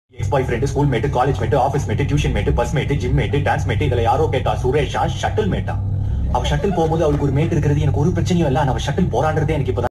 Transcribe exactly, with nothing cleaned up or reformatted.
X boyfriend, schoolmate, college mate, office mate, tuition mate, bus mate, gym mate, dance mate, இதுல யாரோ கேட்டா சுரேஷா shuttle மேட்டா. அவ shuttle போகும்போது அவளுக்கு ஒரு மேட் இருக்கிறது எனக்கு ஒரு பிரச்சனையும் இல்ல. அவ ஷட்டில் போறான்றதே எனக்கு இப்ப